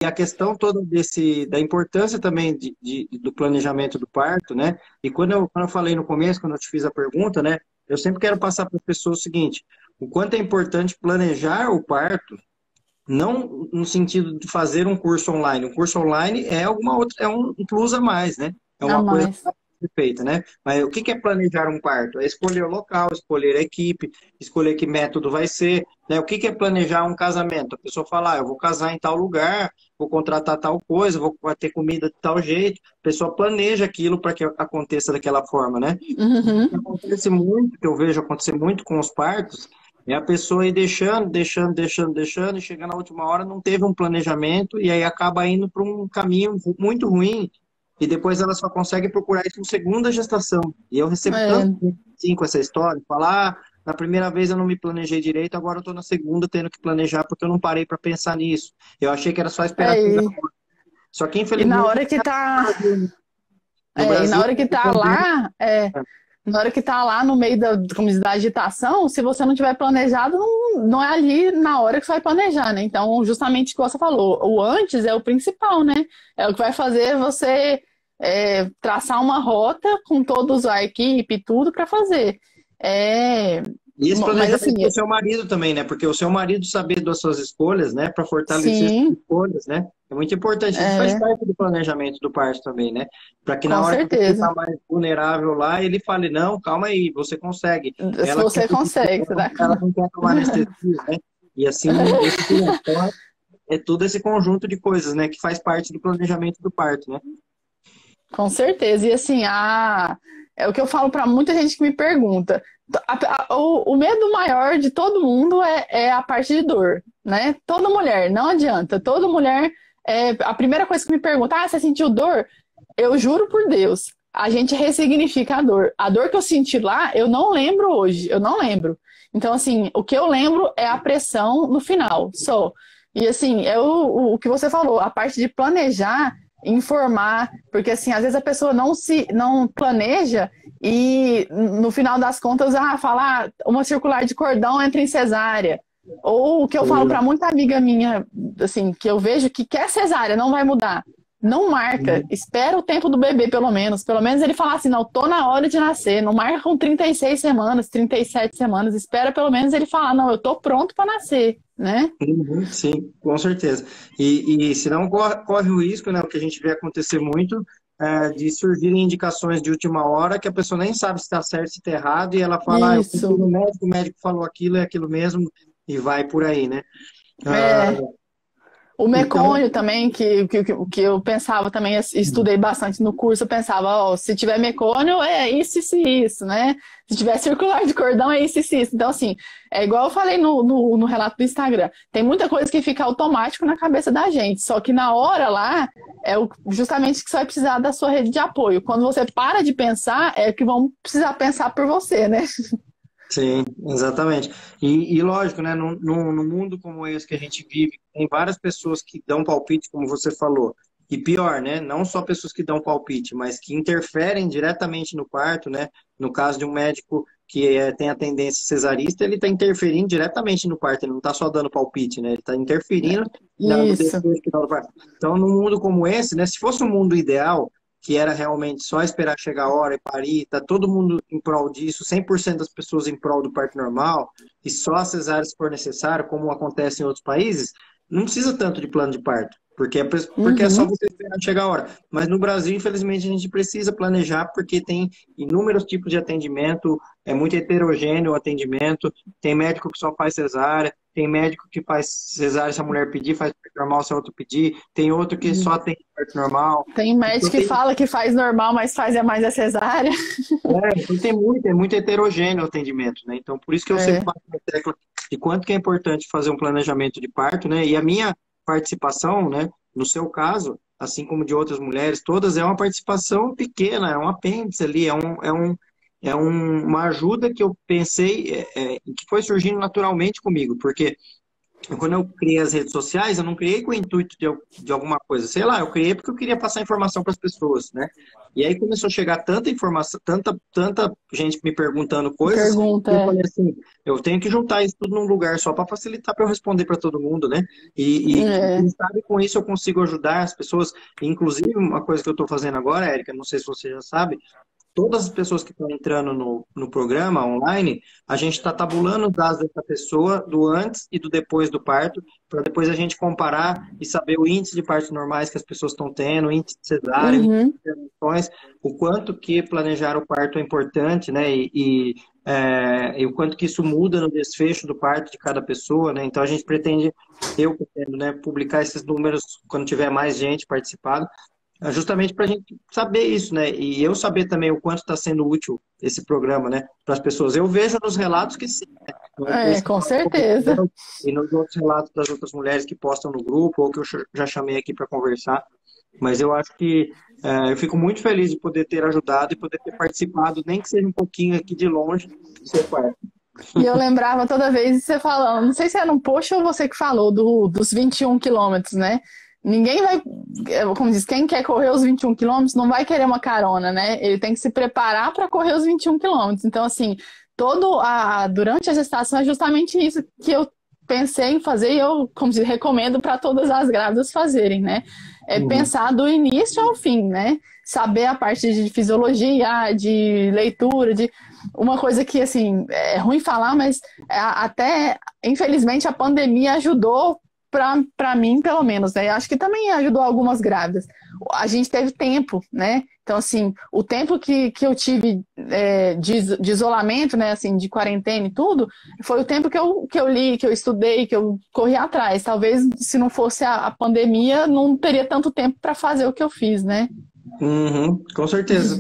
a questão toda da importância também do planejamento do parto, né? E quando eu falei no começo, quando eu te fiz a pergunta, né? Eu sempre quero passar para as pessoas o seguinte: o quanto é importante planejar o parto, não no sentido de fazer um curso online. Um curso online é alguma outra, é um plus a mais, né? É A uma coisa mais. feita, né? Mas o que que é planejar um parto? É escolher o local, escolher a equipe, escolher que método vai ser, né? O que que é planejar um casamento? A pessoa fala, eu vou casar em tal lugar, vou contratar tal coisa, vai ter comida de tal jeito. A pessoa planeja aquilo para que aconteça daquela forma, né? O que Uhum. acontece muito, que eu vejo acontecer muito com os partos, é a pessoa ir deixando, e chegando na última hora não teve um planejamento e aí acaba indo para um caminho muito ruim e depois ela só consegue procurar isso em segunda gestação. E eu recebo tanto É, sim com essa história, falar, na primeira vez eu não me planejei direito, agora eu estou na segunda tendo que planejar porque eu não parei para pensar nisso. Eu achei que era só esperar chegar. é, Só que e na infelizmente hora que tá, no e na Brasil, hora que tá lá, na hora que tá lá no meio como diz, da agitação, se você não tiver planejado, não é ali na hora que você vai planejar, né? Então, justamente o que você falou, o antes é o principal, né? É o que vai fazer você traçar uma rota com todos a equipe, tudo para fazer. É, e esse mas planejamento assim, do seu marido também, né? Porque o seu marido saber das suas escolhas, né? Para fortalecer suas sim, escolhas, né? É muito importante. Isso faz é, parte do planejamento do parto também, né? Para que na com hora que você certeza. está mais vulnerável lá, ele fale, não, calma aí, você consegue. Se Ela quer, você consegue, você dá ela conta. não quer tomar anestesia, né? E assim, por diante. Então, é todo esse conjunto de coisas, né? Que faz parte do planejamento do parto, né? Com certeza. E assim, é o que eu falo para muita gente que me pergunta. O medo maior de todo mundo é a parte de dor, né? Toda mulher, não adianta. Toda mulher, a primeira coisa que me pergunta, você sentiu dor? Eu juro por Deus, a gente ressignifica a dor. A dor que eu senti lá, eu não lembro hoje, eu não lembro. Então, assim, o que eu lembro é a pressão no final, só. E assim, o que você falou, a parte de planejar, informar, porque assim, às vezes a pessoa não planeja e no final das contas, falar uma circular de cordão entra em cesárea. Ou o que eu falo para muita amiga minha, assim, que eu vejo que quer cesárea, não vai mudar. Não marca, espera o tempo do bebê, pelo menos. Pelo menos ele falar assim, não, tô na hora de nascer. Não marca com 36 semanas, 37 semanas. Espera pelo menos ele falar, não, eu tô pronto para nascer, né? Uhum, sim, com certeza. E se não corre o risco, né, o que a gente vê acontecer muito, de surgirem indicações de última hora que a pessoa nem sabe se está certo, se está errado, e ela fala, eu fui Isso. no médico, o médico falou aquilo, é aquilo mesmo, e vai por aí, né? Ah, É, o então, mecônio também, que eu pensava também, estudei bastante no curso, eu pensava, ó, se tiver mecônio, é isso e isso, né? Se tiver circular de cordão, é isso e isso. Então, assim, é igual eu falei no relato do Instagram, tem muita coisa que fica automático na cabeça da gente, só que na hora lá, justamente que você vai precisar da sua rede de apoio. Quando você para de pensar, é que vão precisar pensar por você, né? sim, exatamente. E lógico, né, no mundo como esse que a gente vive, tem várias pessoas que dão palpite, como você falou. E pior, né, não só pessoas que dão palpite, mas que interferem diretamente no parto, né? No caso de um médico que tem a tendência cesarista, ele está interferindo diretamente no parto, ele não está só dando palpite, né? Ele está interferindo no Isso. desejo final do parto. Então, num mundo como esse, né, se fosse um mundo ideal, que era realmente só esperar chegar a hora e parir, tá todo mundo em prol disso, 100% das pessoas em prol do parto normal, e só a cesárea se for necessário, como acontece em outros países, não precisa tanto de plano de parto, porque é só Uhum. você esperar chegar a hora. Mas no Brasil, infelizmente, a gente precisa planejar, porque tem inúmeros tipos de atendimento, é muito heterogêneo o atendimento, tem médico que só faz cesárea, tem médico que faz cesárea se a mulher pedir, faz parto normal se a outra pedir, tem outro que só tem parto normal. Tem médico Então que tem, fala que faz normal, mas faz mais a cesárea. então tem muito, é muito heterogêneo o atendimento, né? Então, por isso que eu sempre É. bato na tecla de quanto que é importante fazer um planejamento de parto, né? E a minha participação, né, no seu caso, assim como de outras mulheres, todas é uma participação pequena, é um apêndice ali, uma ajuda que eu pensei, que foi surgindo naturalmente comigo, porque quando eu criei as redes sociais, eu não criei com o intuito de alguma coisa. Sei lá, eu criei porque eu queria passar informação para as pessoas, né? E aí começou a chegar tanta informação, tanta gente me perguntando coisas, Pergunta, que eu falei assim, eu tenho que juntar isso tudo num lugar só para facilitar para eu responder para todo mundo, né? é. Quem sabe com isso eu consigo ajudar as pessoas. Inclusive, uma coisa que eu estou fazendo agora, Érica, não sei se você já sabe, todas as pessoas que estão entrando no programa online, a gente está tabulando os dados dessa pessoa do antes e do depois do parto, para depois a gente comparar e saber o índice de partos normais que as pessoas estão tendo, o índice de cesárea, o índice Uhum. de intervenções, o quanto que planejar o parto é importante, né? E o quanto que isso muda no desfecho do parto de cada pessoa, né? Então a gente pretende, eu pretendo, né, publicar esses números quando tiver mais gente participando, justamente para a gente saber isso, né? E eu saber também o quanto está sendo útil esse programa, né? Para as pessoas. Eu vejo nos relatos que sim, né? É, com certeza. E nos outros relatos das outras mulheres que postam no grupo, ou que eu já chamei aqui para conversar. Mas eu acho que eu fico muito feliz de poder ter ajudado e poder ter participado, nem que seja um pouquinho aqui de longe, do seu parto. E eu lembrava toda vez de você falando, não sei se era um post ou você que falou dos 21 quilômetros, né? Ninguém vai, como diz, quem quer correr os 21 quilômetros não vai querer uma carona, né? Ele tem que se preparar para correr os 21 quilômetros. Então, assim, durante a gestação é justamente isso que eu pensei em fazer e eu, como diz, recomendo para todas as grávidas fazerem, né? É Uhum. pensar do início ao fim, né? Saber a parte de fisiologia, de leitura, de uma coisa que, assim, é ruim falar, mas até, infelizmente, a pandemia ajudou para mim, pelo menos, né? Acho que também ajudou algumas grávidas. A gente teve tempo, né? Então, assim, o tempo que eu tive de isolamento, né? Assim, de quarentena e tudo, foi o tempo que eu li, que eu estudei, que eu corri atrás. Talvez, se não fosse a pandemia, não teria tanto tempo para fazer o que eu fiz, né? Uhum, com certeza.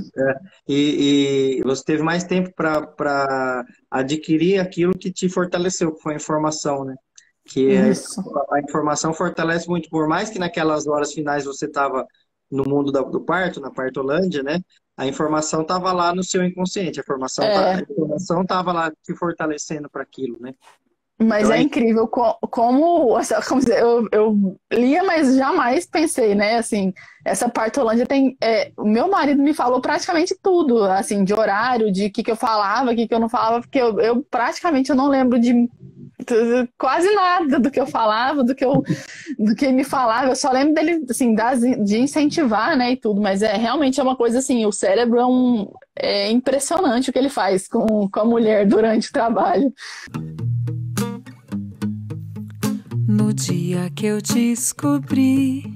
E você teve mais tempo para adquirir aquilo que te fortaleceu, que foi a informação, né? Isso. A informação fortalece muito, por mais que naquelas horas finais você estava no mundo do parto, na partolândia, né? A informação estava lá no seu inconsciente, a É, informação estava lá te fortalecendo para aquilo, né? mas Então é é. incrível como dizer, eu lia, mas jamais pensei, né? Assim, essa Partolândia tem. O meu marido me falou praticamente tudo, assim, de horário, de que eu falava, que eu não falava, porque eu praticamente eu não lembro de quase nada do que eu falava, do que ele me falava. Eu só lembro dele, assim, de incentivar, né, e tudo, mas realmente é uma coisa assim, o cérebro é impressionante o que ele faz com a mulher durante o trabalho. No dia que eu descobri